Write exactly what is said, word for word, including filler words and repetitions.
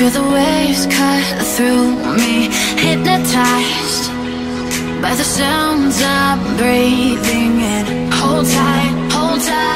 Feel the waves cut through me, hypnotized by the sounds I'm breathing in. Hold tight, hold tight.